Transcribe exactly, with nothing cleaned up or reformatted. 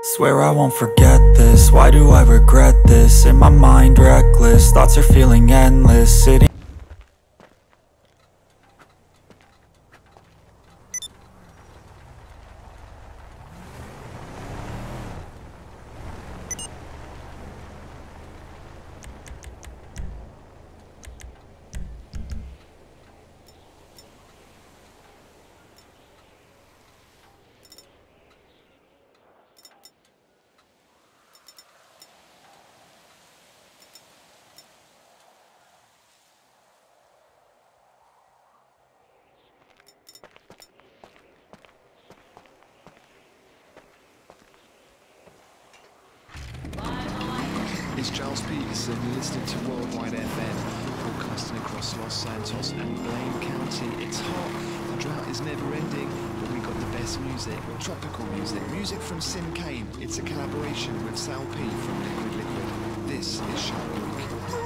Swear I won't forget this, why do I regret this? In my mind reckless, thoughts are feeling endless. Sitting It's Charles Peterson, you're listening to Worldwide F M, broadcasting across Los Santos and Blaine County. It's hot, the drought is never ending, but we got the best music, tropical music, music from Sim Kane. It's a collaboration with Sal P from Liquid Liquid. This is Shark Week.